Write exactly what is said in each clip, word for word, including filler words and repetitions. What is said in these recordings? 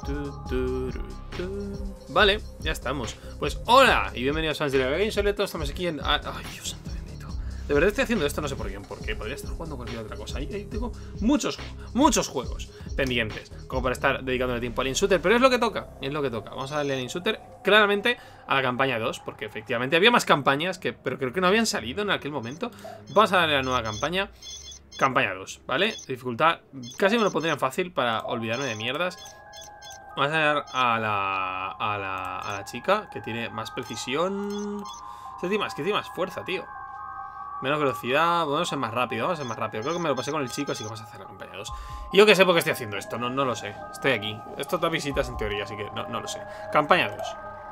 Vale, ya estamos. Pues hola y bienvenidos a Angela Games. Estamos aquí en... Ay, Dios santo bendito. De verdad estoy haciendo esto, no sé por qué. Porque podría estar jugando cualquier otra cosa. Ahí, ahí tengo muchos, muchos juegos pendientes como para estar dedicándole tiempo al InShooter. Pero es lo que toca, es lo que toca. Vamos a darle al InShooter claramente a la campaña dos. Porque efectivamente había más campañas que, pero creo que no habían salido en aquel momento. Vamos a darle a la nueva campaña. Campaña dos, ¿vale? Dificultad, casi me lo pondría en fácil para olvidarme de mierdas. Vamos a dar a la, a la, a la chica, que tiene más precisión. ¿Qué tiene más? ¿Qué tiene más fuerza, tío? Menos velocidad, vamos a ser más rápido, vamos a ser más rápido. Creo que me lo pasé con el chico, así que vamos a hacer la campaña dos. Y yo que sé por qué estoy haciendo esto, no, no lo sé. Estoy aquí. Esto da visitas en teoría, así que no, no lo sé. Campaña dos.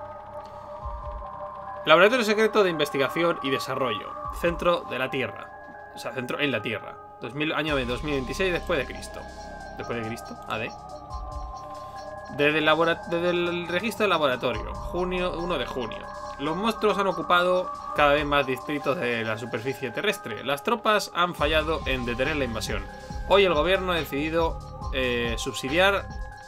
Laboratorio secreto de investigación y desarrollo. Centro de la Tierra. O sea, centro en la Tierra. dos mil, año de dos mil veintiséis después de Cristo. Después de Cristo, A D. Desde el, desde el registro del laboratorio, junio, uno de junio. Los monstruos han ocupado cada vez más distritos de la superficie terrestre. Las tropas han fallado en detener la invasión. Hoy el gobierno ha decidido eh, subsidiar...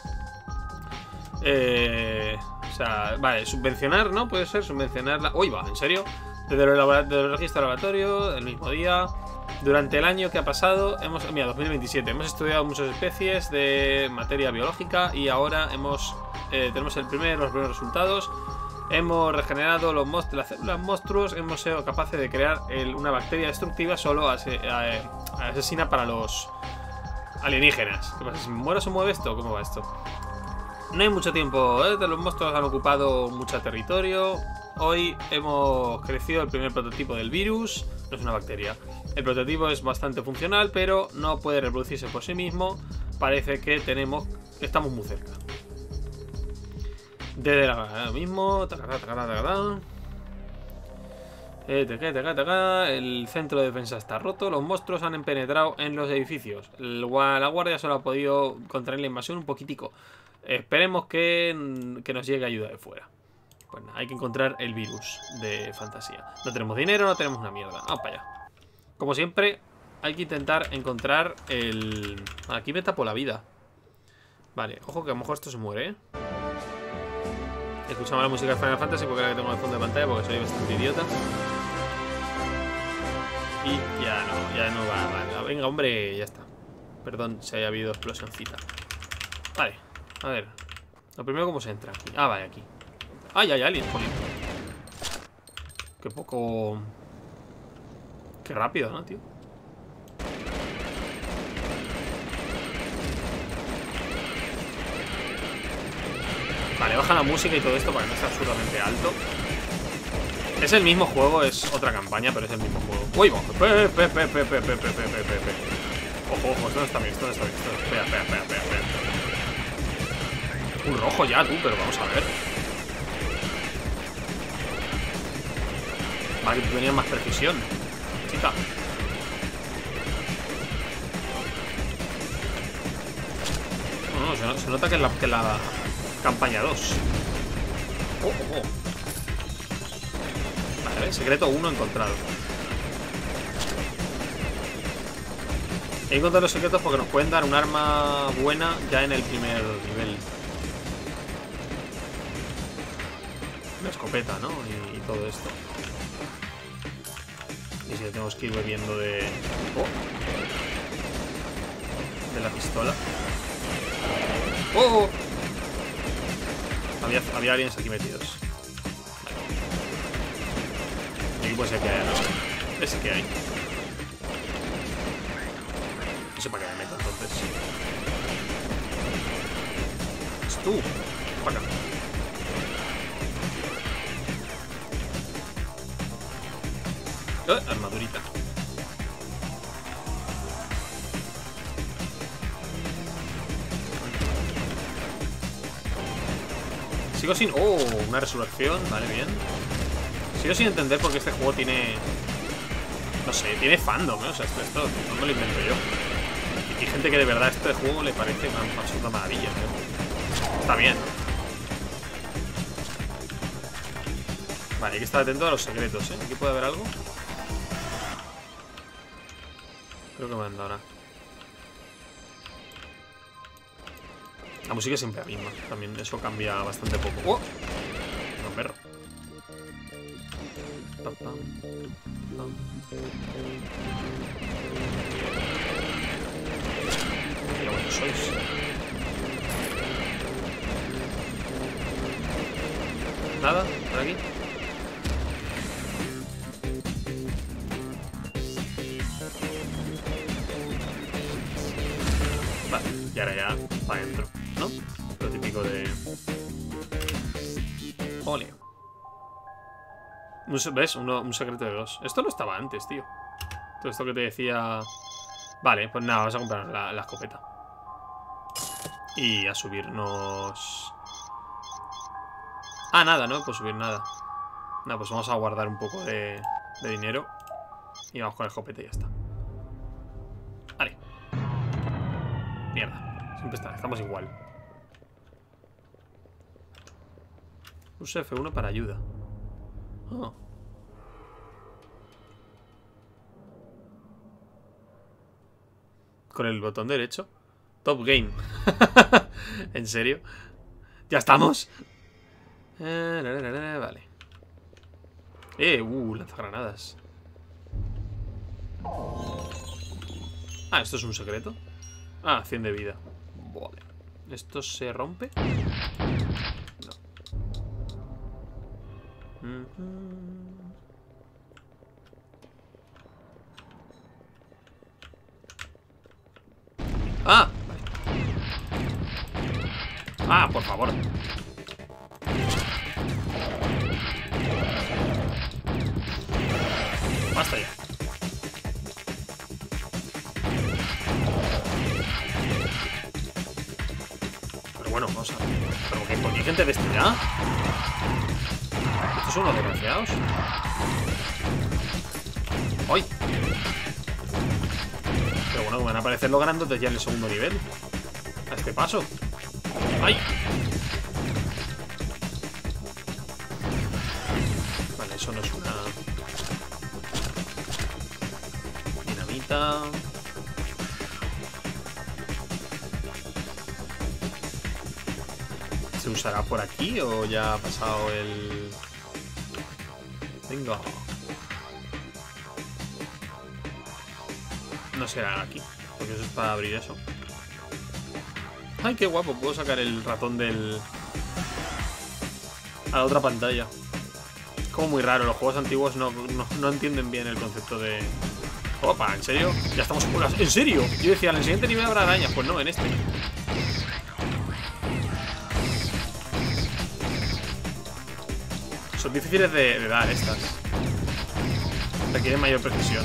Eh, o sea, vale, subvencionar, ¿no? Puede ser, subvencionar la... Uy, va, ¿en serio? Desde el, desde el registro del laboratorio, el mismo día... Durante el año que ha pasado, hemos, mira, dos mil veintisiete, hemos estudiado muchas especies de materia biológica y ahora hemos eh, tenemos el primer, los primeros resultados. Hemos regenerado los monstruos, las células monstruos, hemos sido capaces de crear el, una bacteria destructiva solo ase, a, a, asesina para los alienígenas. ¿Qué pasa? ¿Si me muero se mueve esto? ¿Cómo va esto? No hay mucho tiempo, ¿eh? Los monstruos han ocupado mucho territorio. Hoy hemos crecido el primer prototipo del virus. No es una bacteria. El prototipo es bastante funcional, pero no puede reproducirse por sí mismo. Parece que tenemos, estamos muy cerca. Desde la mismo. El centro de defensa está roto. Los monstruos han penetrado en los edificios. La guardia solo ha podido contener la invasión un poquitico. Esperemos que, que nos llegue ayuda de fuera. Pues nada, hay que encontrar el virus de fantasía. No tenemos dinero, no tenemos una mierda. Vamos para allá. Como siempre, hay que intentar encontrar el... Aquí me tapo la vida. Vale, ojo que a lo mejor esto se muere, ¿eh? Escuchamos la música de Final Fantasy porque es la que tengo en el fondo de pantalla, porque soy bastante idiota. Y ya no, ya no va, va. Venga, hombre, ya está. Perdón si haya habido explosioncita. Vale, a ver. Lo primero, ¿cómo se entra aquí? Ah, vale, aquí. ¡Ay, hay alguien! Jolín. Qué poco... Qué rápido, ¿no, tío? Vale, baja la música y todo esto para que no esté absurdamente alto. Es el mismo juego, es otra campaña, pero es el mismo juego. ¡Uy, va! Pe, pe, pe, pe, pe, pe, pe, pe, pe, pe. Ojo, ojo, esto no está bien, esto no está bien. Espera, espera, espera, espera, espera. Un rojo ya, tú, pero vamos a ver. Vale, tú tenías más precisión, chica. No, no, se, se nota que es la, que la campaña dos. Oh, oh, oh. Vale, secreto uno encontrado. Hay que encontrar los secretos porque nos pueden dar un arma buena ya en el primer nivel. Una escopeta, ¿no? Y, y todo esto. Y si tenemos que ir bebiendo de... Oh. De la pistola. ¡Oh! Había, había aliens aquí metidos. Vale. Y aquí puede ser que haya, ¿no? Ese que hay. No sé para qué me meto entonces. Es tú. Para acá. Eh, armadurita. Sigo sin... Oh, una resurrección. Vale, bien. Sigo sin entender por qué este juego tiene... No sé, tiene fandom, ¿eh? O sea, esto, esto no me lo invento yo. Y hay gente que de verdad este juego le parece una absoluta maravilla, ¿eh? Está bien. Vale, hay que estar atento a los secretos, ¿eh? Aquí puede haber algo. Creo que me han dado nada. La música es siempre la misma. También eso cambia bastante poco. ¡Oh! No, perro. Pam, pam, pam. Qué buenos sois. Nada, por aquí. Vale, y ahora ya para adentro, ¿no? Lo típico de... Ole. ¿Ves? Uno, un secreto de dos. Esto no estaba antes, tío. Todo esto que te decía... Vale, pues nada, vamos a comprar la, la escopeta. Y a subirnos... Ah, nada, no puedo subir nada. Nada, pues vamos a guardar un poco de, de dinero. Y vamos con el escopeta y ya está. Vale. Mierda. Siempre está, estamos igual. Use F uno para ayuda. Oh. Con el botón derecho. Top Game. ¿En serio? ¿Ya estamos? Eh, vale. Eh, uh, lanzagranadas. Ah, ¿esto es un secreto? Ah, cien de vida. Vale. ¿Esto se rompe? No. Mm-hmm. Ah, vale. Ah, por favor. Basta ya. Pero bueno, vamos a... ¿Pero qué? ¿Por qué hay gente vestida? ¿Estos son unos desgraciados? ¡Ay! Pero bueno, van a aparecer los grandotes ya en el segundo nivel. A este paso. ¡Ay! Vale, eso no es una... dinamita. ¿Se usará por aquí o ya ha pasado el...? Venga. No será aquí, porque eso es para abrir eso. Ay, qué guapo, puedo sacar el ratón del... a la otra pantalla. Es como muy raro, los juegos antiguos no, no, no entienden bien el concepto de... Opa, ¿en serio? Ya estamos con las... ¿En serio? Yo decía, en el siguiente nivel habrá arañas, pues no, en este. Son difíciles de, de dar estas. Requieren mayor precisión.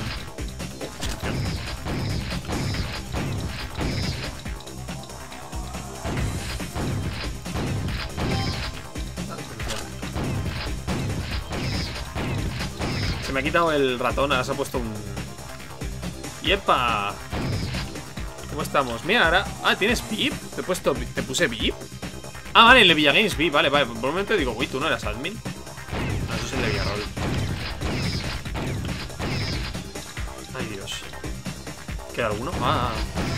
Se me ha quitado el ratón, ahora se ha puesto un... ¡Yepa! ¿Cómo estamos? Mira, ahora... Ah, ¿tienes V I P? ¿Te he puesto... ¿Te puse V I P? Ah, vale, el de Villagames V I P, vale, vale. Por un momento digo, uy, ¿tú no eras admin? No, eso es el de Villarroel. Ay, Dios. ¿Queda alguno? Ah.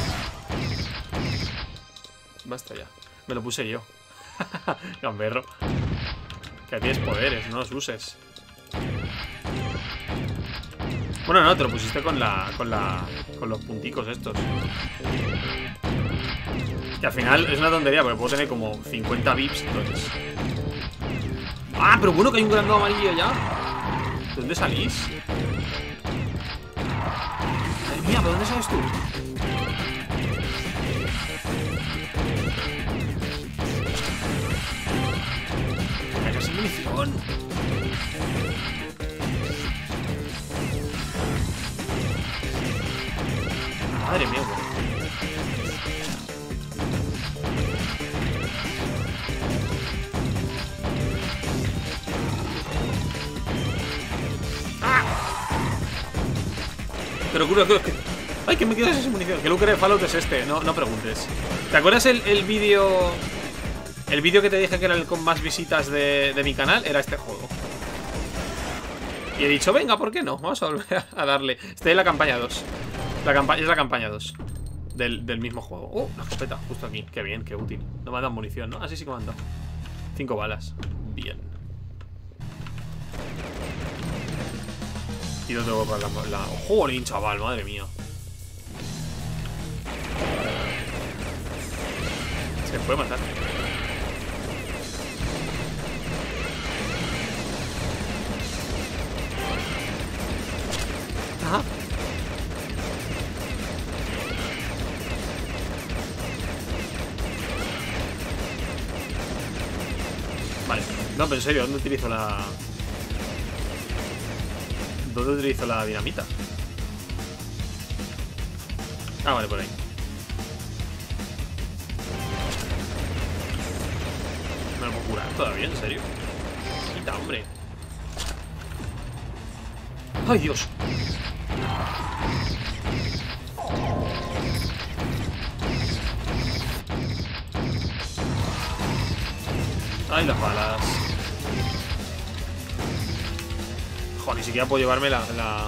Basta ya. Me lo puse yo. Gamberro. Que tienes poderes, no los uses. Bueno, no, te lo pusiste con la... Con la... Con los punticos estos. Que al final es una tontería, porque puedo tener como cincuenta V I Ps, entonces... ¡Ah, pero bueno que hay un grandón amarillo ya! ¿De dónde salís? Madre mía, ¿de dónde sales tú? ¡Me casi munición! Madre mía, güey. ¡Ah! Pero cura, que... ¡Ay, que me quedas esa munición! ¿Qué Looker de Fallout es este? No, no preguntes. ¿Te acuerdas el, el vídeo... El vídeo que te dije que era el con más visitas de, de mi canal? Era este juego. Y he dicho, venga, ¿por qué no? Vamos a volver a darle. Estoy en la campaña dos. La campaña, es la campaña dos. del, del mismo juego. ¡Oh! La escopeta, justo aquí. Qué bien, qué útil. No me dan munición, ¿no? Así sí que me han dado. Cinco balas. Bien. Y no tengo para la, la... ¡Jolín, chaval! Madre mía. Se puede matar. Ajá. Vale. No, pero en serio, ¿dónde utilizo la... ¿Dónde utilizo la dinamita? Ah, vale, por ahí. ¿Me lo puedo curar todavía? ¿En serio? Quita, hombre. ¡Ay, Dios! ¡Ay, las balas! Joder, ni siquiera puedo llevarme la... la...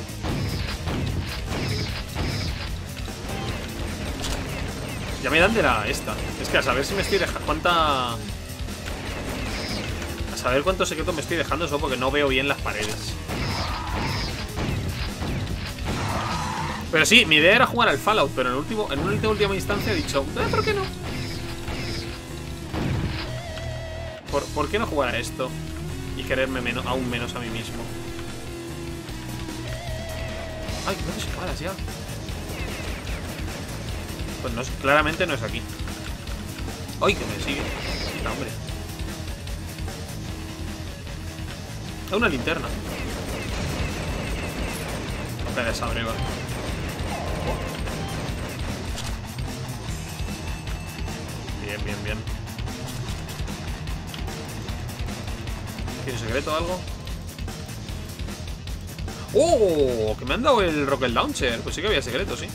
Ya me dan de la esta. Es que a saber si me estoy dejando... ¿Cuánta...? A saber cuántos secretos me estoy dejando solo porque no veo bien las paredes. Pero sí, mi idea era jugar al Fallout, pero en, el último, en una última, última instancia he dicho, eh, ¿por qué no? ¿Por, ¿Por qué no jugar a esto? Y quererme menos, aún menos a mí mismo. Ay, no te separas ya. Pues no, claramente no es aquí. Ay, que me sigue. Quita, hombre. Hay una linterna. No te desabreva. Bien, bien, bien. ¿Tiene secreto o algo? ¡Oh! Que me han dado el Rocket Launcher. Pues sí que había secreto, sí.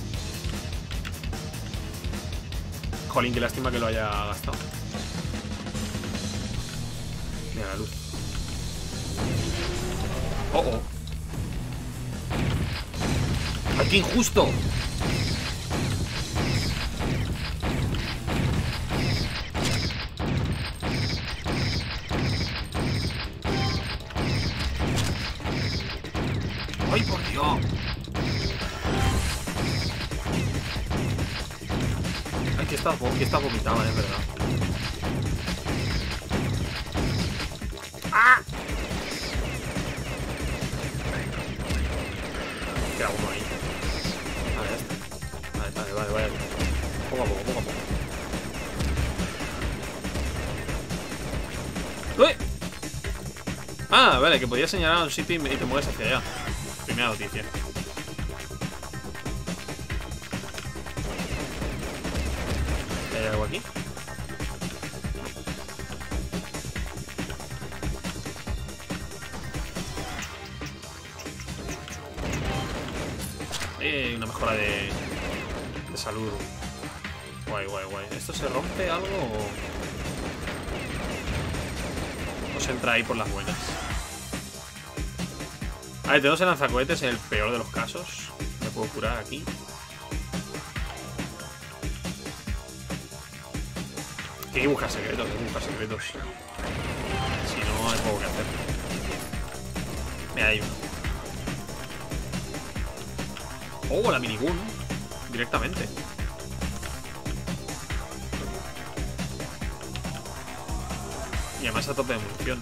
Jolín, qué lástima que lo haya gastado. Mira la luz. Oh, oh. ¡Ay, qué injusto! ¡Ay, por Dios! Ay, que está, que está vomitada, es verdad. ¡Ah! Queda uno ahí. Vale, ya está. Vale, vale, vale, vale. Poco a poco, poco a poco. ¡Uy! Ah, vale, que podías señalar a un sitio y te mueves hacia allá. Primera noticia. ¿Hay algo aquí? Eh, una mejora de, de salud. Guay, guay, guay. ¿Esto se rompe algo o...? ¿O se entra ahí por las buenas? A ver, tenemos el lanzacohetes en el peor de los casos. Me puedo curar aquí. Hay que buscar secretos, hay que buscar secretos. Si no, hay poco que hacer. Mira, hay uno. Oh, la minigun. Directamente. Y además a tope de munición.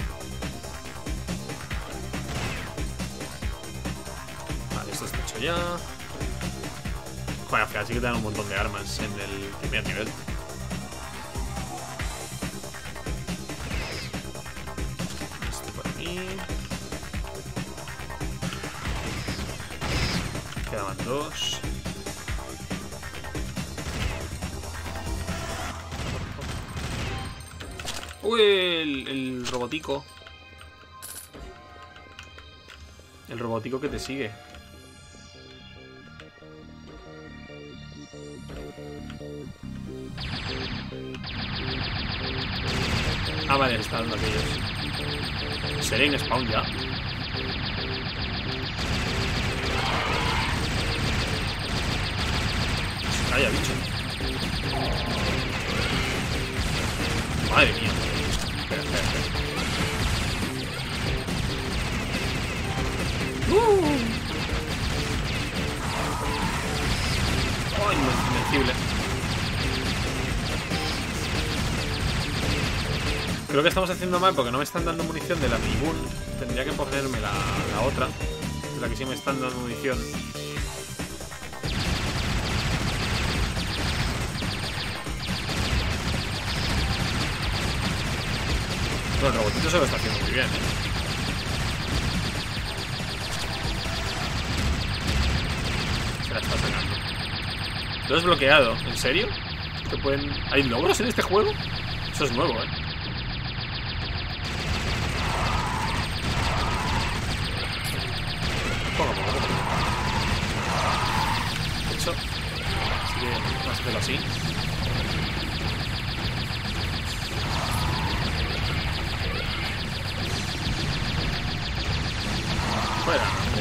Vale, esto está hecho ya. Joder, al final sí que te dan un montón de armas en el primer nivel. Esto por aquí. Quedaban dos. Uy, el, el robotico. El robotico que te sigue. Ah, vale, están dando aquellos. ¿Seré en spawn ya? Vaya bicho. Madre mía. Espera, espera, espera. ¡Uh! ¡Ay, invencible! Creo que estamos haciendo mal porque no me están dando munición de la Minigun. Tendría que ponerme la, la otra, de la que sí me están dando munición. Bueno, el robotito se lo está haciendo muy bien, ¿eh? Se la está sacando. Lo he desbloqueado. ¿En serio? ¿Que pueden... ¿Hay logros en este juego? Eso es nuevo, ¿eh? Poco a poco, poco a poco. De hecho, así que vamos a hacerlo así. Fuera, hombre.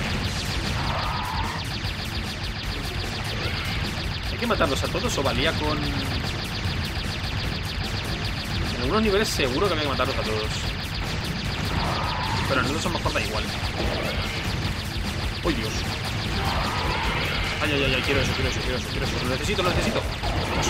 ¿Hay que matarlos a todos o valía con...? En algunos niveles seguro que había que matarlos a todos. Pero en otros a lo mejor da igual. ¡Oh, Dios! ¡Ay, ay, ay! ay quiero eso, quiero eso, quiero eso, quiero eso. Lo necesito, lo necesito. Vamos.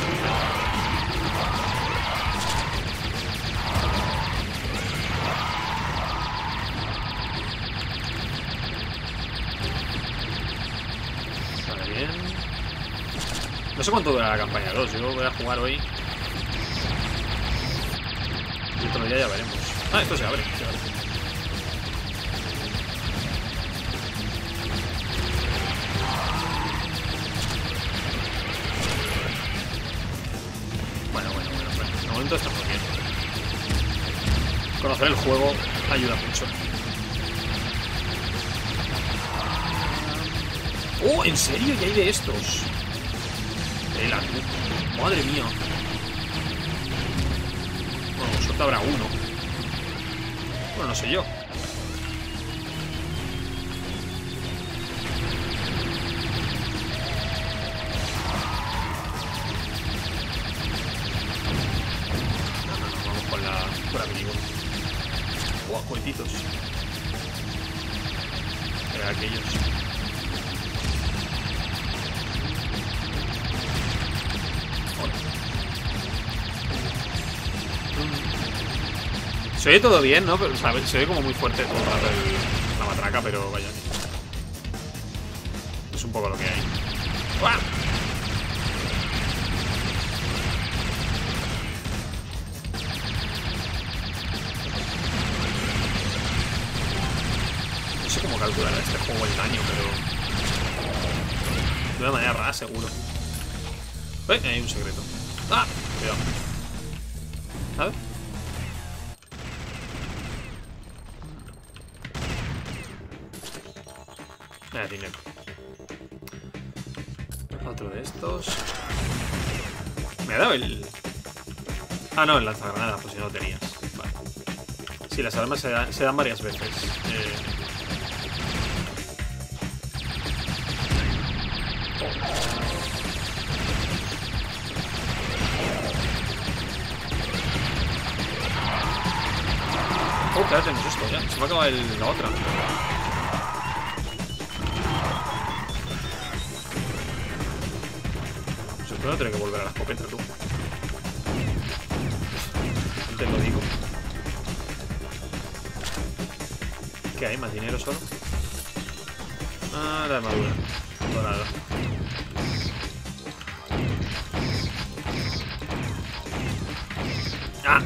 Vale, bien. No sé cuánto dura la campaña dos. Yo voy a jugar hoy. Y otro día ya veremos. Ah, esto se abre, se abre. Está muy bien. Conocer el juego ayuda mucho. ¡Oh! ¿En serio? ¿Y hay de estos? Tela, tú. Madre mía. Bueno, con suerte habrá uno. Bueno, no sé yo. Por amigo. Wow, cuentitos. Era aquellos. Se oye todo bien, ¿no? Pero, o sea, se oye como muy fuerte todo el rato el, la matraca, pero vaya. Es un poco lo que hay. ¡Uah! No sé cómo calcular este juego el daño, pero de una manera rara, seguro. ¡Eh! Hay un secreto. ¡Ah! Cuidado. A ver. Eh, dinero. Otro de estos. Me ha dado el... Ah, no, el lanzagranadas, pues si no lo tenías. Vale. Sí, las armas se dan, se dan varias veces. Eh... Oh, claro, tenemos esto ya. Se me ha acabado el, la otra. No tengo que volver a la escopeta, tú. No te lo digo. ¿Qué hay? ¿Más dinero solo? Ah, la armadura. Dorada. ¡Ah!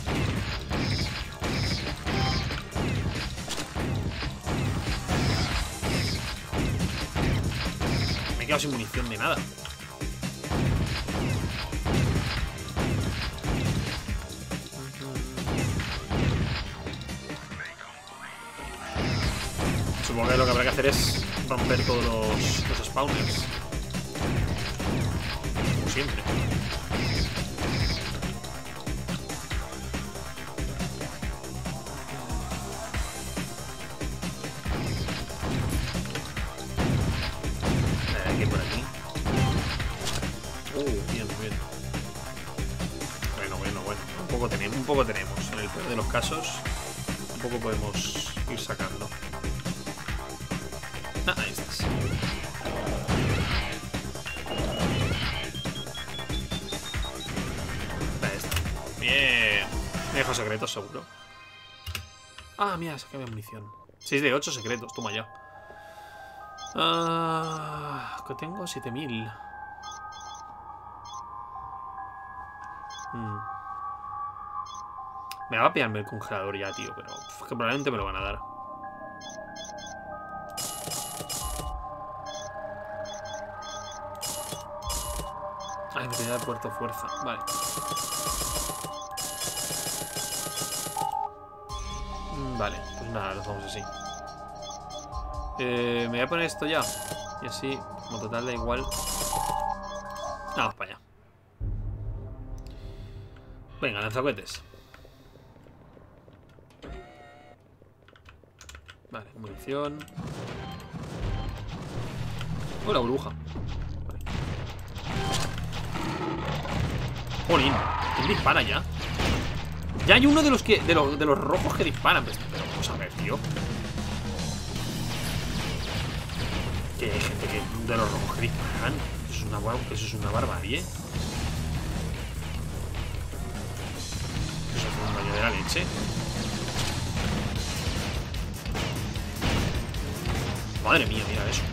Me he quedado sin munición de nada. Supongo que lo que habrá que hacer es romper todos los, los spawners. Como siempre. Hay que ir por aquí. poco, tenemos, un poco tenemos. En el peor de los casos, un poco podemos ir sacando. Ah, ahí estás. Ahí está. Bien. Viejo secreto, seguro. Ah, mira, se había munición. seis de ocho secretos, toma ya. Ah, que tengo siete mil. Hmm. Me va a pillarme el congelador ya, tío, pero uf, que probablemente me lo van a dar. Ay, me tenía de puerto fuerza. Vale. Mm, vale, pues nada, lo hacemos así. Eh, me voy a poner esto ya. Y así, como total da igual. Vamos para allá. Venga, lanzacohetes. Vale, munición. Oh, la burbuja. Vale. Jolín, ¿quién dispara ya? Ya hay uno de los que. De, lo, de los rojos que disparan. Pero vamos a ver, tío. Que hay gente que. De los rojos que disparan. Eso es una, eso es una barbarie. Eso es un baño de la leche. Madre mía, mira eso.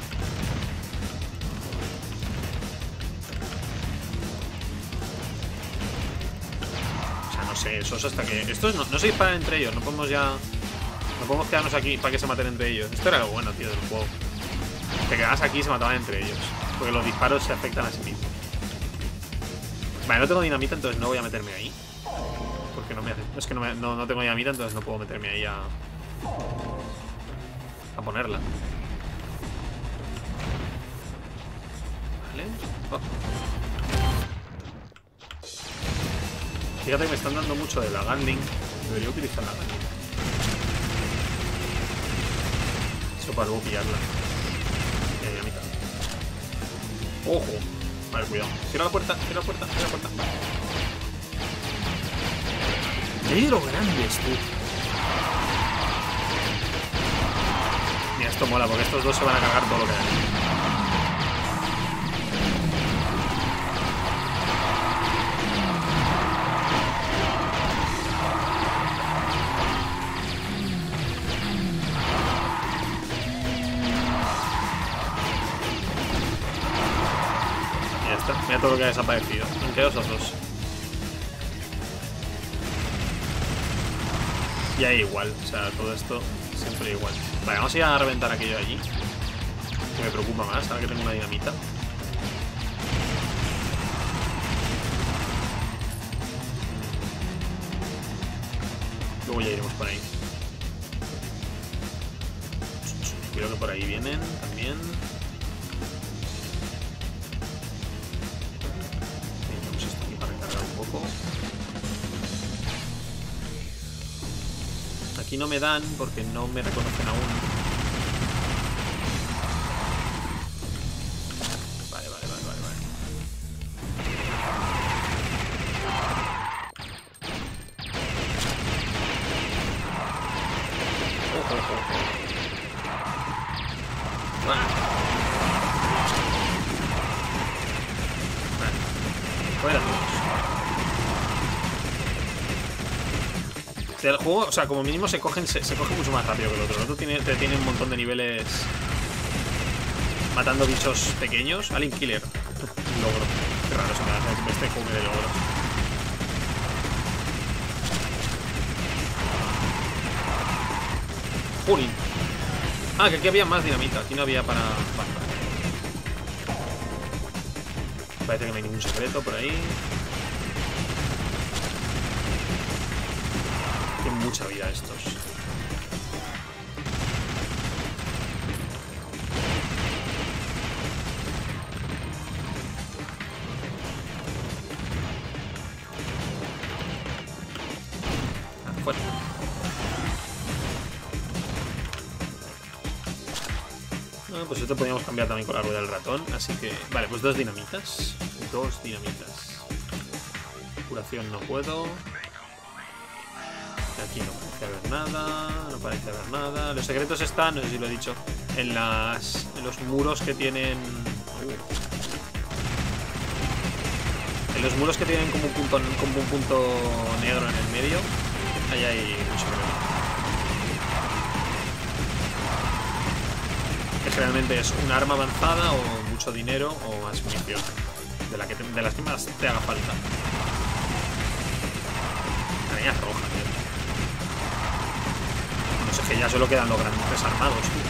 O sea, no sé, eso es hasta que... Estos no, no se disparan entre ellos, no podemos ya... No podemos quedarnos aquí para que se maten entre ellos. Esto era lo bueno, tío, del juego. Te quedabas aquí y se mataban entre ellos. Porque los disparos se afectan a sí mismos. Vale, no tengo dinamita, entonces no voy a meterme ahí. Porque no me hace... Es que no, me... no, no tengo dinamita, entonces no puedo meterme ahí a... A ponerla. Vale. Oh. Fíjate que me están dando mucho de la Gatling. Debería utilizar la Gatling. Eso para luego pillarla. Eh, a mitad. Ojo. Vale, cuidado. Cierra la puerta, cierra la puerta, cierra la puerta. ¡Qué de los grandes, tú! Mira, esto mola, porque estos dos se van a cargar todo lo que hay. Mira todo lo que ha desaparecido. Entre esos dos. Y ahí igual. O sea, todo esto siempre igual. Vale, vamos a ir a reventar aquello de allí. Que me preocupa más, ahora que tengo una dinamita. Luego ya iremos por ahí. Cuidado que por ahí vienen también. Aquí no me dan porque no me reconocen aún. Vale, vale, vale, vale, vale. Ojo, ojo, ojo. Vale. Vale. Fuera todos. El juego, o sea, como mínimo se cogen se, se coge mucho más rápido que el otro. El otro tiene, te tiene un montón de niveles matando bichos pequeños. Alien Killer. Logro. Qué raro se me hace este juego de logros. Jolín. Ah, que aquí había más dinamita. Aquí no había para... Vale, vale. Parece que no hay ningún secreto por ahí. Tienen mucha vida estos. Ah, fuera. Ah, pues esto podríamos cambiar también con la rueda del ratón. Así que... Vale, pues dos dinamitas. Dos dinamitas. Curación no puedo. Aquí no parece haber nada. No parece haber nada. Los secretos están, no sé si lo he dicho, en las en los muros que tienen. Uh, en los muros que tienen como un punto, como un punto negro en el medio. Ahí hay un secreto. Que generalmente es un arma avanzada o mucho dinero o más munición. De, la que te, de las que más te haga falta. Araña roja, tío. No sé, que ya solo quedan los grandotes armados, tío.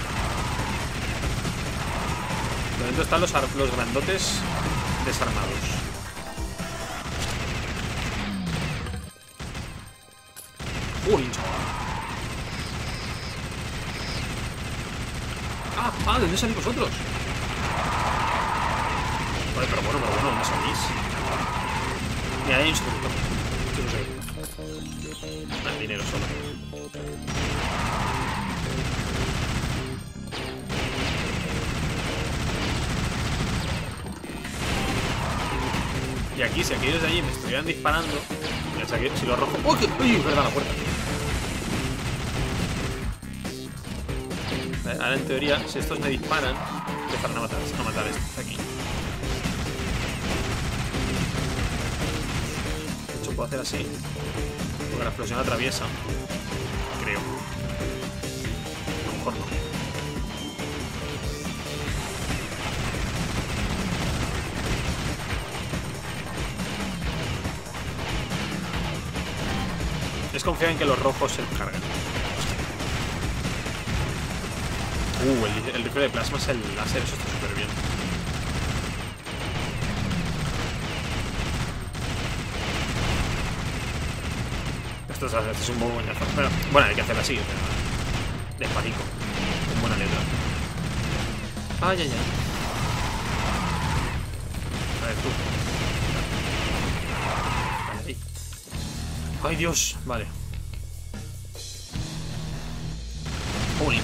De momento están los, los grandotes desarmados. ¡Uh, hincha! ¡Ah! ¡Ah! ¿De dónde salís vosotros? Vale, pero bueno, pero bueno, ¿dónde salís? Mira, ahí hay un secreto. ¿Qué es un secreto? Ah, el dinero solo. Y aquí, si aquellos de allí me estuvieran disparando, o sea, que si los rojos... ¡Oh! ¡Uy! Verdad, la puerta. Ahora, en teoría, si estos me disparan, empezarán a matar, a matar a estos de aquí. De hecho, puedo hacer así, porque la explosión atraviesa. Creo. A lo mejor no. Desconfía en que los rojos se carguen. Uh, el, el rifle de plasma es el láser, eso está súper bien. Esto es, esto es un poco buenazo. Pero, bueno, hay que hacerlo así, despacito, con buena letra. Ay, ay, ay. A ver, tú. Vale, ahí. Ay, Dios, vale. Uy.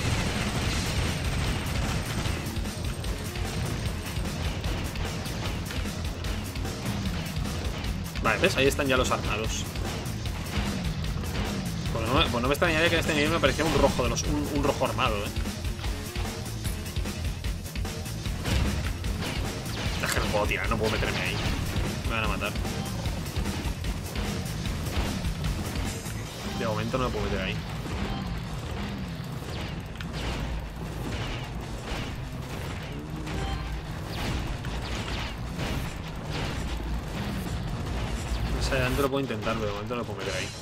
Vale, ¿ves? Ahí están ya los armados. Pues no, pues no me extrañaría que en este nivel me parecía un rojo de los. Un, un rojo armado, eh. Es que no puedo tirar, no puedo meterme ahí. Me van a matar. De momento no me puedo meter ahí. Más adelante lo puedo intentar, pero de momento no lo puedo meter ahí.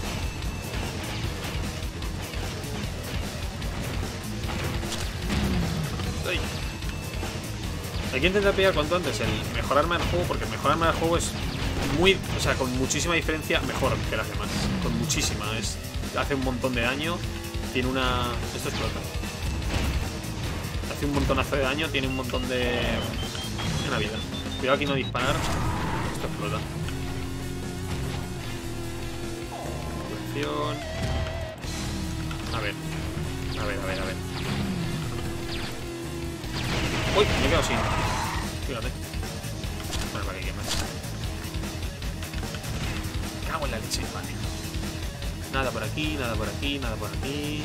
Ay. Hay que intentar pillar cuanto antes el mejor arma del juego, porque el mejor arma del juego es muy, o sea, con muchísima diferencia mejor que las demás. Con muchísima, es, hace un montón de daño. Tiene una... Esto explota. Hace un montonazo de daño, tiene un montón de... Una vida. Cuidado aquí no disparar. Esto explota. Atención. A ver. A ver, a ver, a ver. Uy, me he quedado sin. Fíjate. Bueno, para que quemas. Cago en la leche, vale. Nada por aquí, nada por aquí, nada por aquí.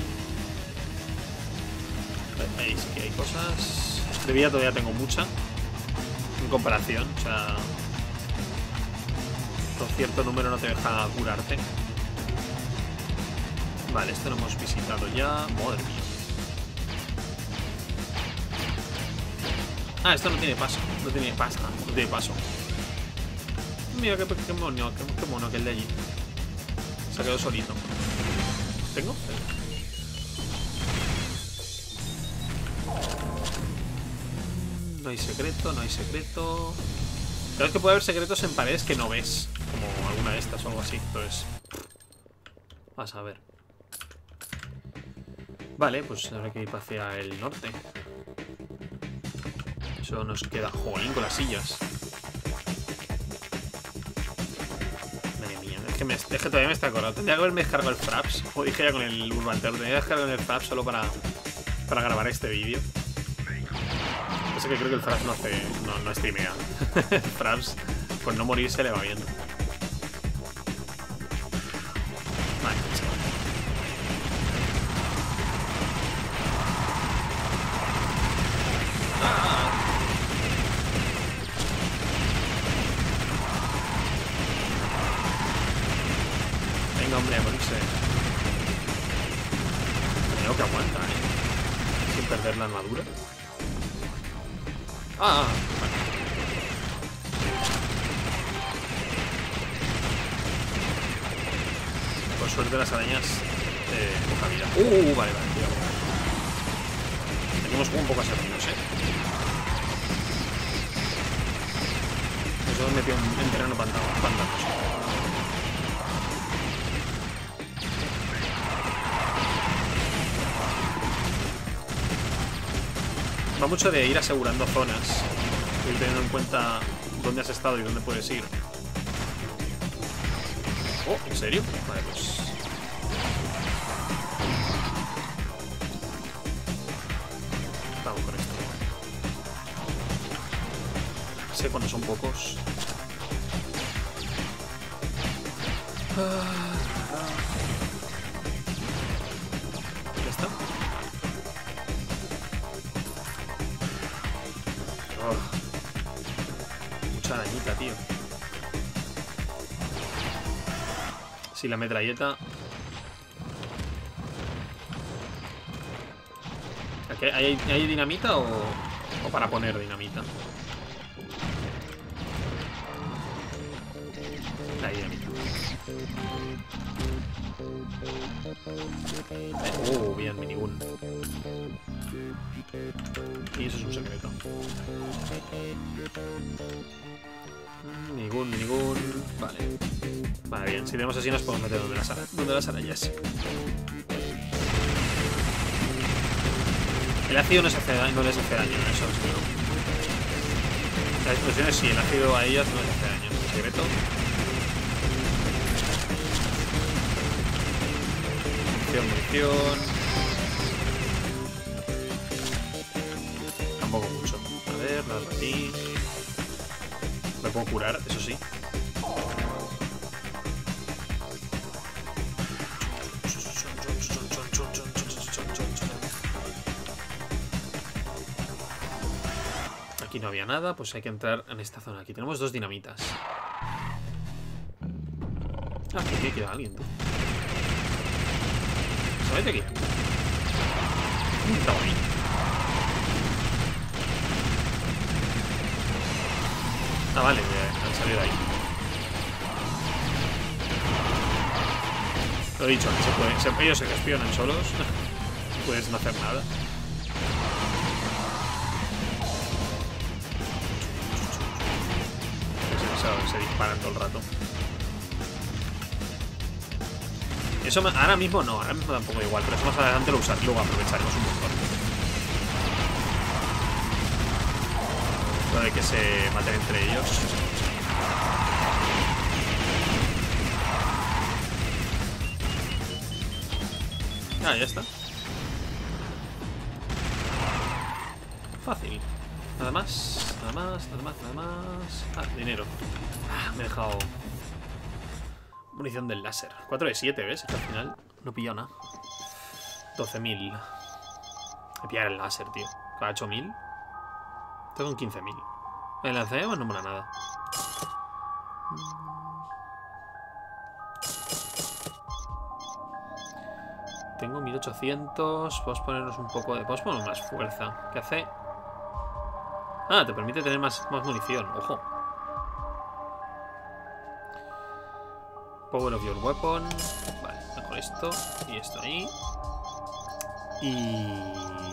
Ahí sí que hay cosas. De vida todavía tengo mucha. En comparación, o sea. Con cierto número no te deja curarte. Vale, esto lo hemos visitado ya. Madre mía. Ah, esto no tiene paso. No tiene pasta. No tiene paso. Mira qué, qué mono, qué, qué mono aquel de allí. Se ha quedado solito. ¿Tengo? No hay secreto, no hay secreto. Pero es que puede haber secretos en paredes que no ves. Como alguna de estas o algo así. Entonces, vas a ver. Vale, pues habrá que ir hacia el norte. Eso nos queda. Jolín, con las sillas. Madre mía, es que, me, es que todavía me está acordado. Tendría que haberme descargado el Fraps. Como dije ya con el Urban Terror. Tendría que descargar el Fraps solo para, para grabar este vídeo. Pasa que creo que el Fraps no hace. No, no streamea. El Fraps, con no morirse, le va bien. Vale. de morirse. Creo que aguanta, ¿eh? Sin perder la armadura. Ah, vale. Por suerte las arañas eh, poca vida. Uh, vale, vale, cuidado. Tenemos un poco asesinos, eh. Nos hemos metido en terreno pantanoso. Va mucho de ir asegurando zonas, ir teniendo en cuenta dónde has estado y dónde puedes ir. Oh, ¿en serio? Vale, pues... vamos con esto. Sé cuando son pocos. Ya está. Oh. Mucha arañita, tío. Si la metralleta... ¿Aquí hay, hay dinamita o, o para poner dinamita? Hay dinamita. Oh, bien, minigun. Y eso es un secreto. Minigun, minigun. Vale. Vale, bien. Si tenemos así nos podemos meter donde las, ara donde las arañas. El ácido no, se hace, no les hace daño a esos, ¿no? Las explosiones sí, el ácido a ellas no les hace daño. El secreto. Munición, munición. Tampoco mucho. A ver, nada para ti. Me puedo curar, eso sí. Aquí no había nada, pues hay que entrar en esta zona. Aquí tenemos dos dinamitas. Ah, aquí queda alguien, tú. Vete aquí. Está bonito. Ah, vale, han salido de ahí. Lo he dicho, que se puede, se, ellos se gestionan solos. Puedes no hacer nada. Se, se disparan todo el rato. Eso me, ahora mismo no, ahora mismo tampoco igual, pero eso más adelante lo usaré, luego aprovecharemos un montón. Lo de que se maten entre ellos. Ah, ya está. Fácil. Nada más, nada más, nada más, nada más. Ah, dinero. Ah, me he dejado... munición del láser. cuatro de siete, ¿ves? Al final no he pillado nada. doce mil. He pillado el láser, tío. Cada ocho mil. Tengo un quince mil. El lanzallamas no mola nada. Tengo mil ochocientos. Podemos ponernos un poco de... podemos poner más fuerza. ¿Qué hace? Ah, te permite tener más, más munición. Ojo. Power of your weapon. Vale, mejor esto. Y esto ahí. Y...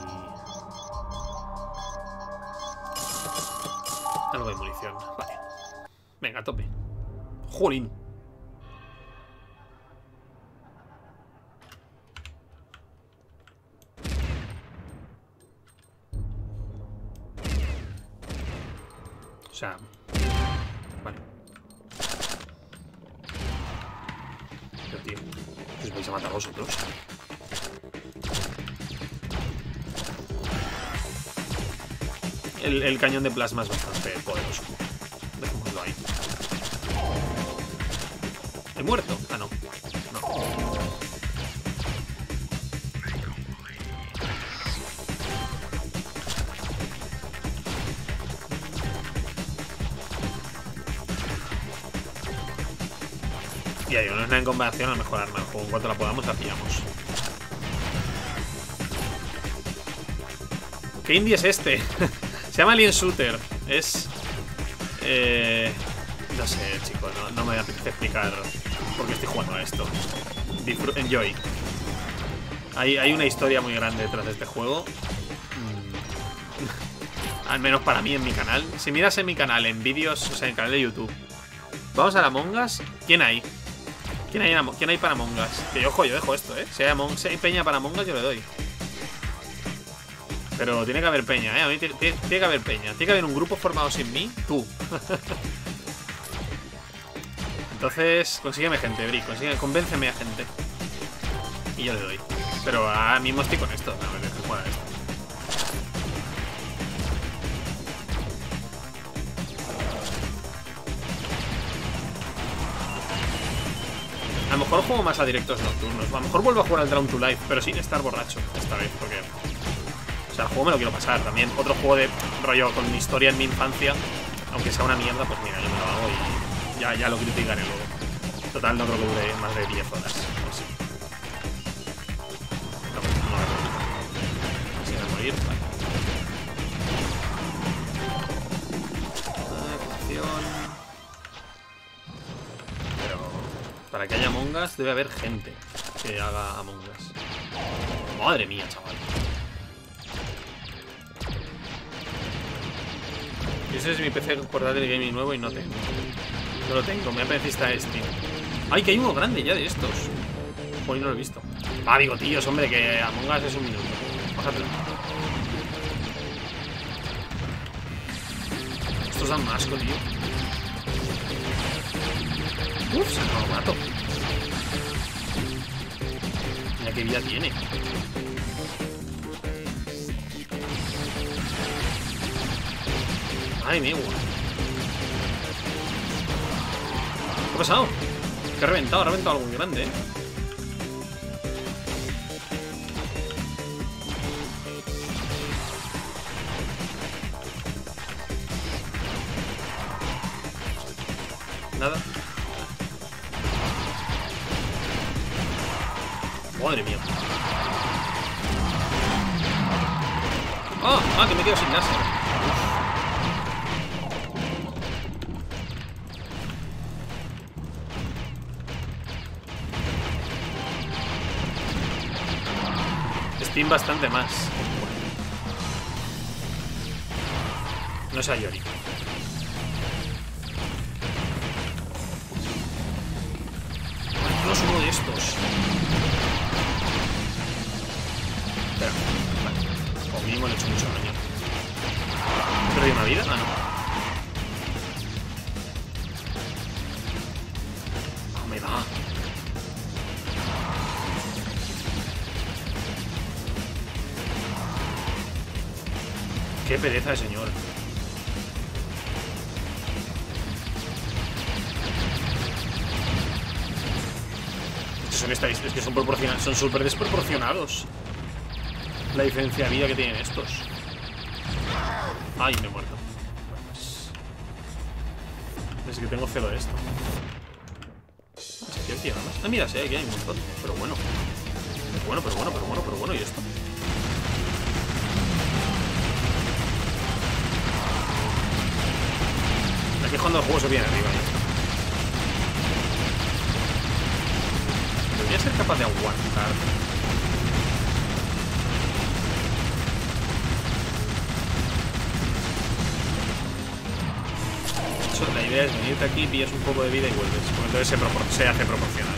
algo de munición. Vale. Venga, a tope. ¡Jolín! O sea... vale. Pero tío, ¿os vais a matar a vosotros? El, el cañón de plasma es bastante poderoso. Dejémoslo ahí. ¿He muerto? Ah, no. No. Y hay una en combinación a mejorar arma del juego. En cuanto la podamos, la pillamos. ¿Qué indie es este? Se llama Alien Shooter. Es... Eh... No sé, chicos. No, no me apetece explicar por qué estoy jugando a esto. Disfr- Enjoy. Hay, hay una historia muy grande detrás de este juego. Mm. Al menos para mí en mi canal. Si miras en mi canal, en vídeos, o sea, en el canal de YouTube. Vamos a la Among Us. ¿Quién hay? ¿Quién hay, en, ¿Quién hay para Among Us? Que ojo, yo dejo esto, ¿eh? Si hay, Among, si hay peña para Among Us, yo le doy. Pero tiene que haber peña, ¿eh? A mí tiene, tiene que haber peña. Tiene que haber un grupo formado sin mí. Tú. Entonces, consígueme gente, Bri. Consígueme, convénceme a gente. Y yo le doy. Pero ahora mismo estoy con esto. No me dejes jugar a esto. A lo mejor juego más a directos nocturnos. A lo mejor vuelvo a jugar al Drown to Life, pero sin estar borracho esta vez, porque... O sea, el juego me lo quiero pasar también. Otro juego de rollo con mi historia en mi infancia. Aunque sea una mierda, pues mira, yo me lo hago y ya, ya lo criticaré luego. Total, no creo que dure más de diez horas. O sí. No, no me preocupa. Así de morir, vale. Para que haya Among Us debe haber gente que haga Among Us. Madre mía, chaval. Ese es mi P C portátil de gaming nuevo y no tengo. No lo tengo, me apetece esta Steam. ¡Ay, que hay uno grande ya de estos! Joder, no lo he visto. Ah, digo, tíos, hombre, que Among Us es un minuto. Bájatelo. Estos dan más asco, tío. Uf, se lo mato. Mira qué vida tiene. Ay, me igual. ¿Qué ha pasado? Que ha reventado, ha reventado algo muy grande, eh. Nada. Madre mía. Ah, ah, que me quedo sin láser. Steam bastante más. No sea Yori. Ay, Dios, uno de estos. Espera, vale. O mínimo le he hecho mucho daño. ¿He perdido una vida? Ah, no. No me da. Qué pereza de señor. Son estadísticas que son proporcionados, son súper desproporcionados. La diferencia de vida que tienen estos. Ay, me he muerto. Es que tengo cero de esto. Aquí hay nada más. Ah, mira, sí, aquí hay un montón. Pero bueno. Pero bueno, pero bueno, pero bueno, pero bueno. ¿Y esto? Aquí cuando el juego se viene arriba, ¿eh? Debería ser capaz de aguantar. Eso, la idea es venirte aquí, pillas un poco de vida y vuelves. Porque entonces se, propor se hace proporcional.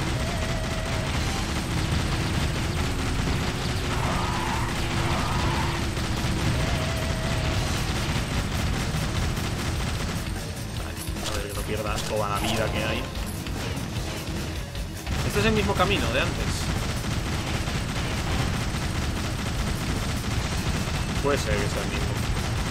Vale, a ver que no pierdas toda la vida que hay. Este es el mismo camino de antes. Puede ser que sea el mismo.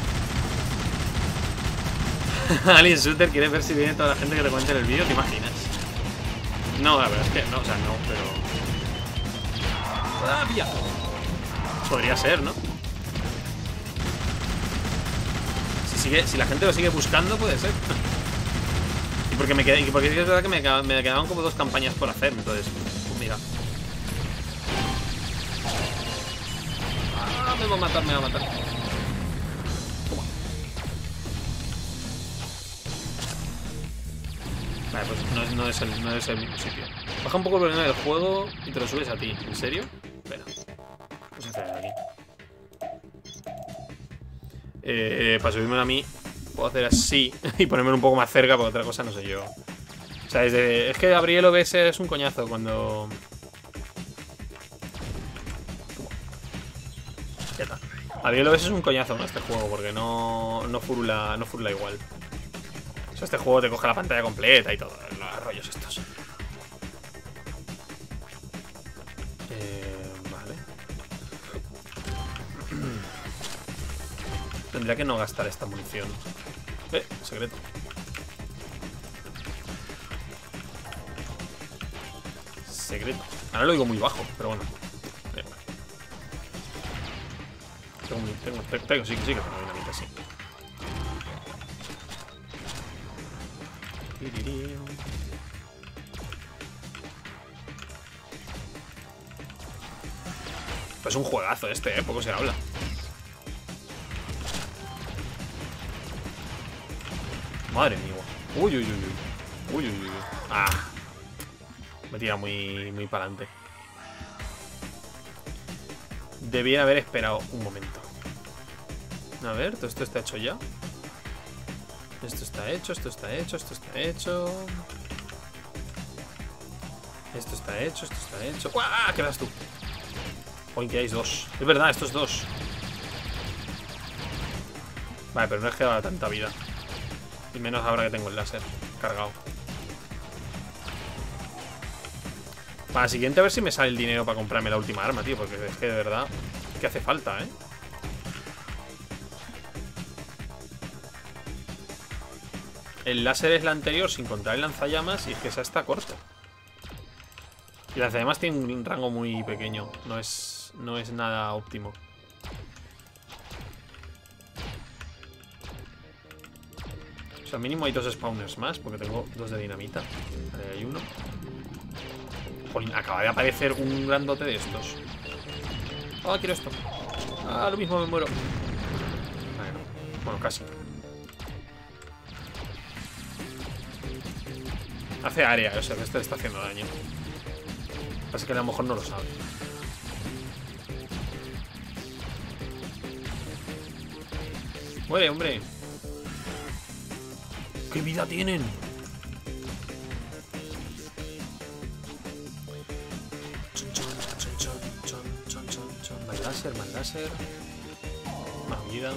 Alien Shooter quiere ver si viene toda la gente que te cuente en el vídeo, ¿te imaginas? No, la verdad es que no, o sea, no, pero... ¡Ah, pilla! Podría ser, ¿no? Si, sigue, si la gente lo sigue buscando, puede ser. porque me quedé, porque es verdad que me, me quedaban como dos campañas por hacer. Entonces, pues mira. Ah, me va a matar, me va a matar. Toma. Vale, pues no, no, es el, no es el mismo sitio. Baja un poco el volumen del juego y te lo subes a ti. ¿En serio? Espera. Pues hacer aquí. Eh, para subirme a mí puedo hacer así y ponerme un poco más cerca, porque otra cosa no sé yo. O sea, desde, es que abrir el O B S es un coñazo cuando... Ya está. Abrir el O B S es un coñazo en este juego, porque no, no, furula, no furula igual. O sea, este juego te coge la pantalla completa y todo, los rollos estos. Eh, vale. Tendría que no gastar esta munición. Eh, secreto. Secreto. Ahora lo digo muy bajo, pero bueno. Eh. Tengo, tengo, tengo, tengo, sí, sí que tengo dinamita, sí. Pues es un juegazo este, eh, poco se habla. Madre mía. Uy, uy, uy, uy. Uy, uy, uy. Ah. Me tira muy, muy para adelante. Debía haber esperado un momento. A ver, todo esto está hecho ya. Esto está hecho, esto está hecho, esto está hecho. Esto está hecho, esto está hecho. ¡Guau! ¿Qué das tú? Hoy que hay dos. Es verdad, estos dos. Vale, pero no es que daba tanta vida. Y menos ahora que tengo el láser cargado. Para la siguiente a ver si me sale el dinero para comprarme la última arma, tío. Porque es que de verdad que hace falta, ¿eh? El láser es la anterior sin contar el lanzallamas. Y es que esa está corto. Y el lanzallamas tiene un rango muy pequeño. No es, no es nada óptimo. O sea, mínimo hay dos spawners más. Porque tengo dos de dinamita. Vale, hay uno. Jolín, acaba de aparecer un grandote de estos. Ah, quiero esto. Ah, lo mismo me muero. Bueno, bueno, casi. Hace área, o sea que este está haciendo daño. Lo que pasa es que a lo mejor no lo sabe. Muere, hombre. ¿Qué vida tienen? Más láser, más láser. Más vida.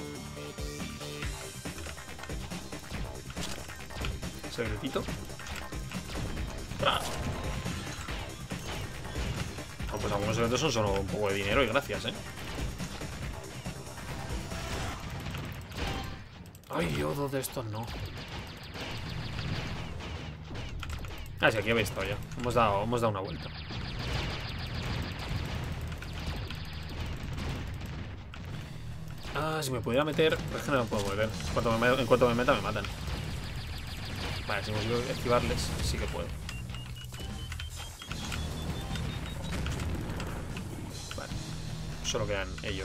Secretito. ¡Ah! Oh, pues algunos secretos son solo un poco de dinero y gracias, ¿eh? Ay, yo dos de estos no. Ah, sí, aquí habéis estado ya. Hemos dado, hemos dado una vuelta. Ah, si me pudiera meter... Es que no me puedo mover. En cuanto me, en cuanto me meta, me matan. Vale, si consigo esquivarles, sí que puedo. Vale. Solo quedan ellos.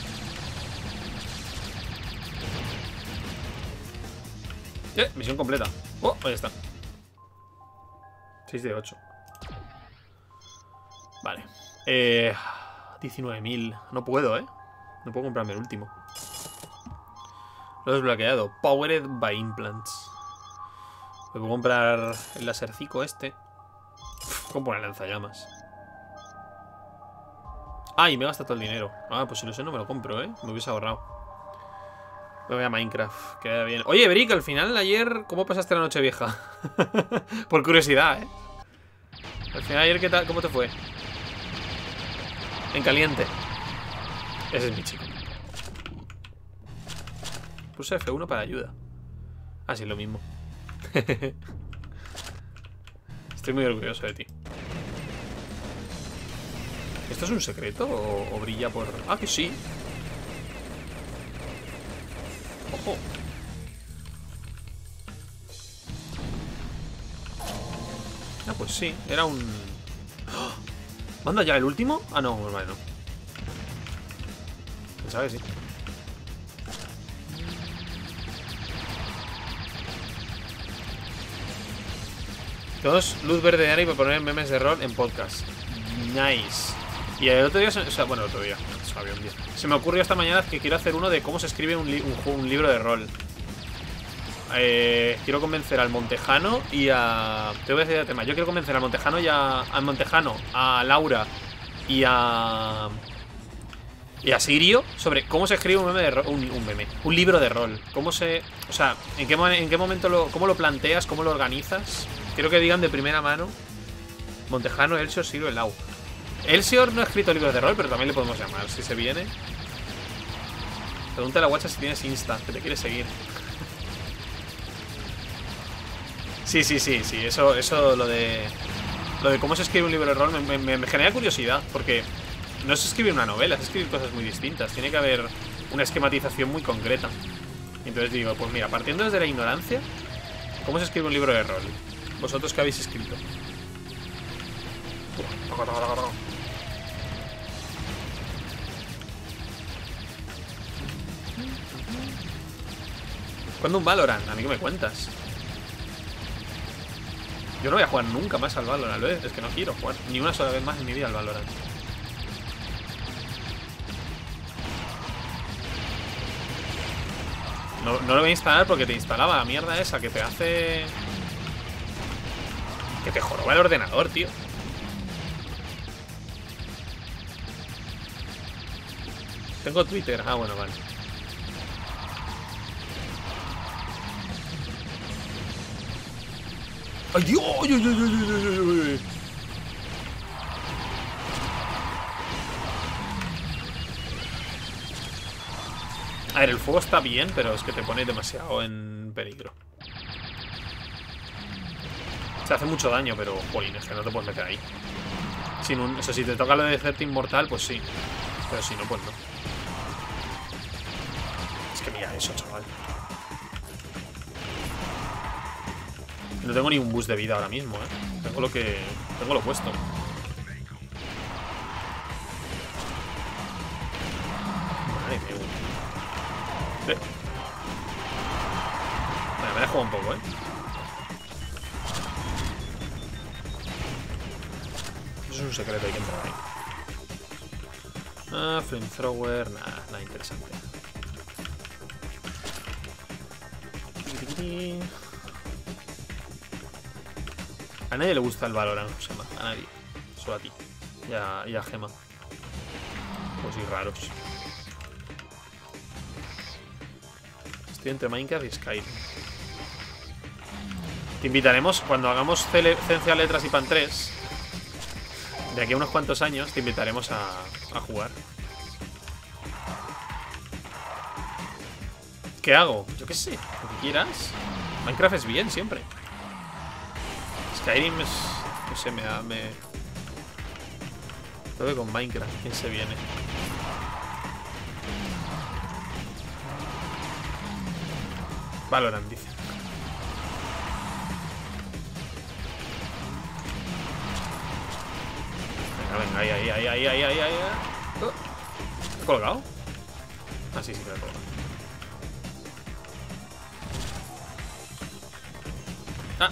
Eh, misión completa. Oh, ahí está. seis de ocho. Vale. Eh, diecinueve mil. No puedo, ¿eh? No puedo comprarme el último. Lo he desbloqueado. Powered by Implants. Me puedo comprar el lasercico este. Compro una lanzallamas. Ah, y me he gastado todo el dinero. Ah, pues si lo sé no me lo compro, ¿eh? Me hubiese ahorrado. Me voy a Minecraft. Queda bien. Oye, Brick, al final ayer, ¿cómo pasaste la noche vieja? Por curiosidad, ¿eh? Al final ayer, ¿qué tal? ¿Cómo te fue? En caliente. Ese es mi chico. Puse F uno para ayuda. Ah, sí, lo mismo. Estoy muy orgulloso de ti. ¿Esto es un secreto o, o brilla por...? Ah, que sí. Ojo. Ah, pues sí, era un... ¡Oh! ¿Manda ya el último? Ah, no, vale, no. Pensaba que sí. Dos, luz verde de Ari para poner memes de rol en podcast. Nice. Y el otro día, o sea, bueno, el otro día, no, había un día. Se me ocurrió esta mañana que quiero hacer uno de cómo se escribe un, li un, un libro de rol. Eh, quiero convencer al Montejano y a... Te voy a decir el tema. Yo quiero convencer al Montejano y a... Al Montejano, a Laura y a... Y a Sirio sobre cómo se escribe un meme de rol, un, un meme, un libro de rol. Cómo se... O sea, en qué, en qué momento lo... Cómo lo planteas, cómo lo organizas. Quiero que digan de primera mano Montejano, Elsior, Sirio, Lau. Elsior no ha escrito libros de rol, pero también le podemos llamar, si se viene. Pregúntale a Guacha si tienes Insta, que te quiere seguir. Sí, sí, sí, sí, eso, eso lo de... Lo de cómo se escribe un libro de rol me, me, me genera curiosidad, porque no es escribir una novela, es escribir cosas muy distintas. Tiene que haber una esquematización muy concreta. Entonces digo, pues mira, partiendo desde la ignorancia, ¿cómo se escribe un libro de rol? Vosotros que habéis escrito. ¿Cuándo un Valorant? ¿A mí qué me cuentas? Yo no voy a jugar nunca más al Valorant, ¿ves? Es que no quiero jugar ni una sola vez más en mi vida al Valorant. No, no lo voy a instalar porque te instalaba la mierda esa que te hace... Que te joroba el ordenador, tío. Tengo Twitter. Ah, bueno, vale. ¡Ay, Dios! ¡Ay, ay, ay, ay, ay, ay! A ver, el fuego está bien, pero es que te pone demasiado en peligro. Se hace mucho daño, pero, jolín, es que no te puedes meter ahí. Sin un, o sea, si te toca lo de hacerte inmortal, pues sí. Pero si no, pues no. Es que mira eso, chaval. No tengo ni un boost de vida ahora mismo, eh. Tengo lo que... Tengo lo puesto. Madre mía. Eh. Vale, me la juego un poco, eh. Eso es un secreto, hay que entrar ahí. Ah, flamethrower, nada, nada interesante. A nadie le gusta el Valorant, Josema. A nadie. Solo a ti. Y a, y a Gema. Pues sí, raros. Estoy entre Minecraft y Skyrim. Te invitaremos cuando hagamos Ciencia, Letras y Pan tres. De aquí a unos cuantos años te invitaremos a, a jugar. ¿Qué hago? Yo qué sé, lo que quieras. Minecraft es bien siempre. Skyrim es... No sé, me da... Me... Creo que con Minecraft, ¿quién se viene? Valorant, dice. Venga, venga, ahí, ahí, ahí, ahí, ahí, ahí, ahí. Oh. ¿He colgado? Ah, sí, sí que lo he colgado. Ah.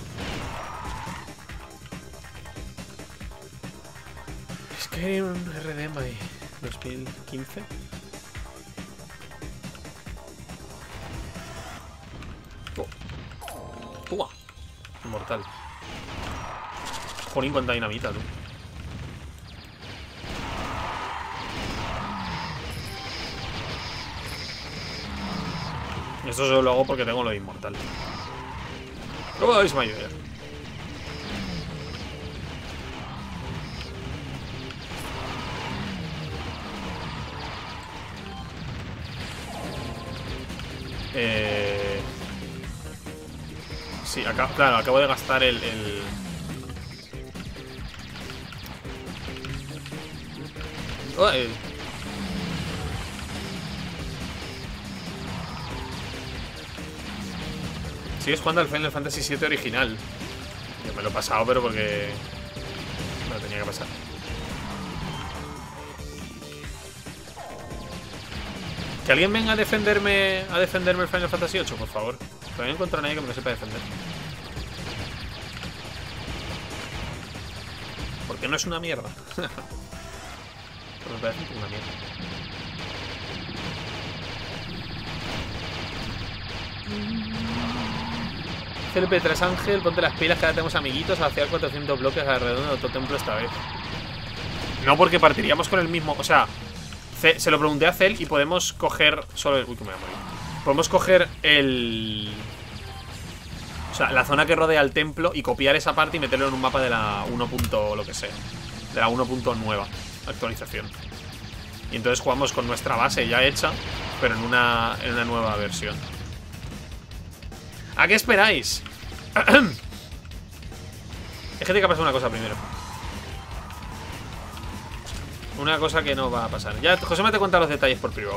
Skyrim R D M ahí. dos mil quince. Oh. Toma. Inmortal. Jolín, cuánta dinamita, tú. Esto solo lo hago porque tengo lo de inmortal. ¿Cómo veis, Mayor? Eh... Sí, acá, claro, acabo de gastar el... el... Oh, el... Sigues jugando al Final Fantasy siete original. Yo me lo he pasado, pero porque me lo tenía que pasar. Que alguien venga a defenderme a defenderme el Final Fantasy ocho, por favor. Pero no encuentro a nadie que me lo sepa defender. Porque no es una mierda. Pero me parece una mierda. C L P tres Ángel, ponte las pilas que ahora tenemos amiguitos a hacer cuatrocientos bloques alrededor de otro templo esta vez. No, porque partiríamos con el mismo. O sea, se lo pregunté a Cel y podemos coger solo el... Uy, que me voy a morir. Podemos coger el... O sea, la zona que rodea el templo y copiar esa parte y meterlo en un mapa de la uno. Lo que sea. De la uno. Nueva actualización. Y entonces jugamos con nuestra base ya hecha, pero en una, en una nueva versión. ¿A qué esperáis? Es que tiene que pasar una cosa primero. Una cosa que no va a pasar. Ya, José me te cuenta los detalles por privado.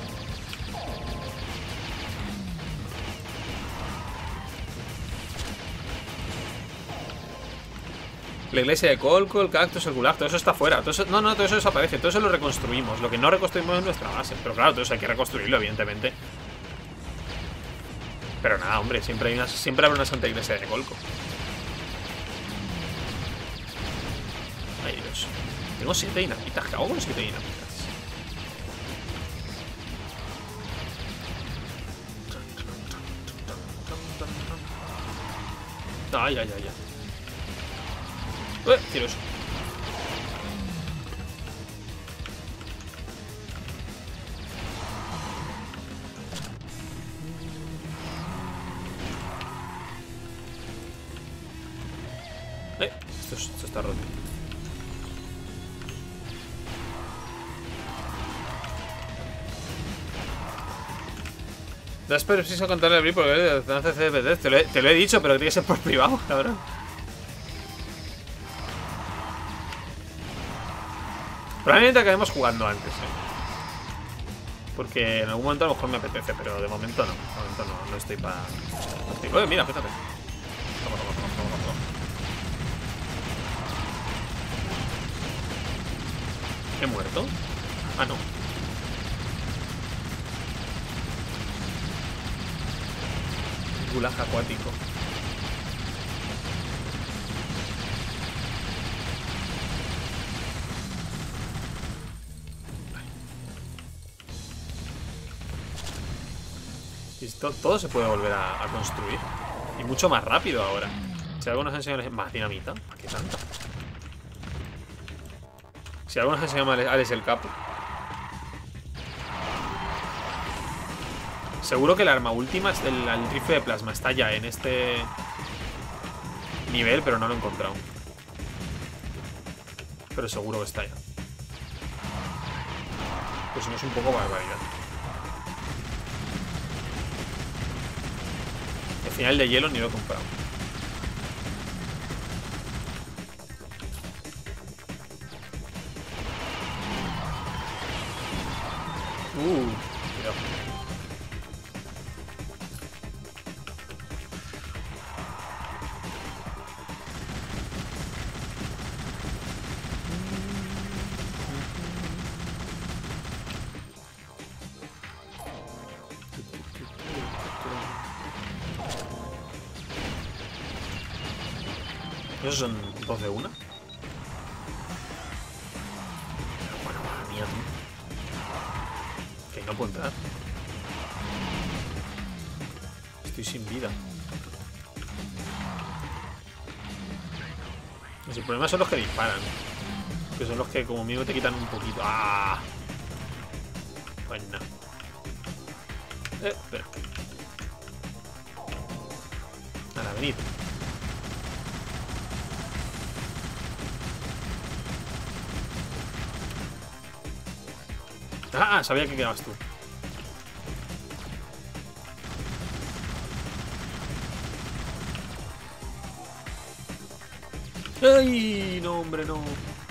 La iglesia de Colco, el cactus, el gulag, todo eso está fuera. Todo eso, no, no, todo eso desaparece. Todo eso lo reconstruimos. Lo que no reconstruimos es nuestra base. Pero claro, todo eso hay que reconstruirlo, evidentemente. Pero nada, hombre, siempre hay una, siempre habrá una santa iglesia de Colco. Ay, Dios. Tengo siete dinamitas. ¿Qué hago con siete dinamitas? Ay, ay, ay, ay. ¡Eh! Quiero eso. Eh, esto, esto está roto. Das preciso contarle a Bri porque te hace C D P. Te lo, he, te lo he dicho, pero tiene que ser por privado, cabrón. Probablemente acabemos jugando antes, ¿eh? Porque en algún momento a lo mejor me apetece, pero de momento no. De momento no, no estoy para... Oye, mira, fíjate. Toma, toma, toma, toma, toma. ¿He muerto? Ah, no. Gulag acuático. Esto, todo se puede volver a, a construir. Y mucho más rápido ahora. Si algo nos enseña más dinamita, ¿para qué tanta? Si algo nos enseña Alex el Capo. Seguro que el arma última, el, el rifle de plasma, está ya en este nivel, pero no lo he encontrado. Pero seguro que está ya. Pues no es un poco barbaridad. El final de hielo ni lo he comprado. Uh, cuidado. ¿Esos son dos de una? Bueno, madre mía, que no puedo entrar. Estoy sin vida. Pues el problema son los que disparan. Que son los que como mínimo te quitan un poquito. ¡Ah! Pues no. Eh, espera. Ahora, venid. Ah, sabía que quedabas tú. ¡Ay! No, hombre, no.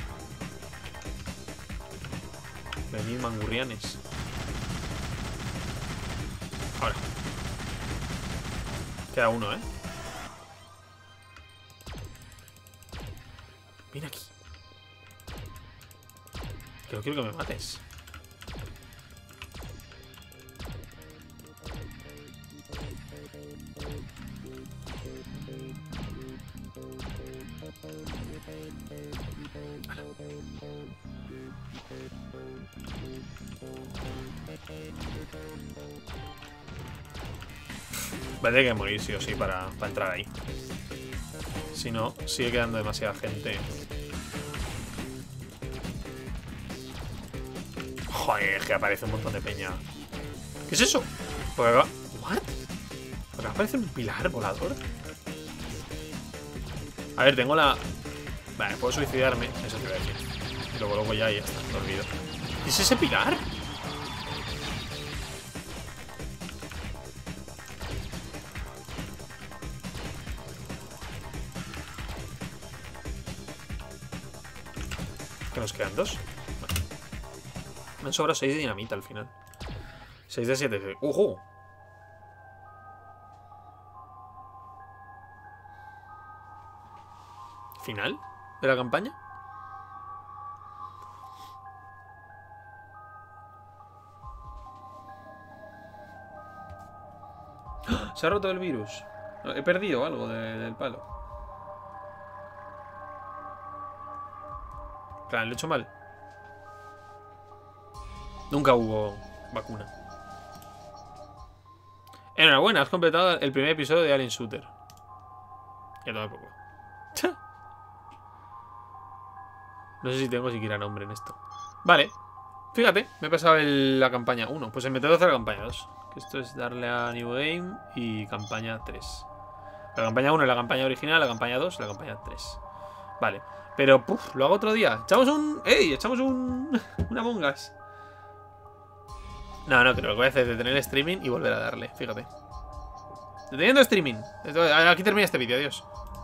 Venid, mangurrianes. Ahora. Queda uno, ¿eh? Ven aquí. Que no quiero que me mates. Va a tener que morir sí o sí para, para entrar ahí. Si no, sigue quedando demasiada gente. Joder, que aparece un montón de peña. ¿Qué es eso? Porque acá... ¿What? ¿Porque aparece un pilar volador? A ver, tengo la... Vale, puedo suicidarme. Eso te voy a decir. Y lo coloco ya y ya está, lo olvido. ¿Qué es ese pilar? Que nos quedan dos. Vale. Me han sobrado seis de dinamita al final. seis de siete. ¡Ojo! ¿Final de la campaña? ¡Ah! Se ha roto el virus. He perdido algo de, del palo. Claro, lo he hecho mal. Nunca hubo vacuna. Enhorabuena, has completado el primer episodio de Alien Shooter. Ya toma poco. No sé si tengo siquiera nombre en esto. Vale. Fíjate, me he pasado el, la campaña uno. Pues en M T doce la campaña dos. Que esto es darle a New Game y campaña tres. La campaña uno es la campaña original, la campaña dos y la campaña tres. Vale. Pero, puf, lo hago otro día. Echamos un... ¡Ey! Echamos un... una Among Us. No, no, creo que lo que voy a hacer es detener el streaming y volver a darle. Fíjate. Deteniendo streaming. Aquí termina este vídeo. Adiós.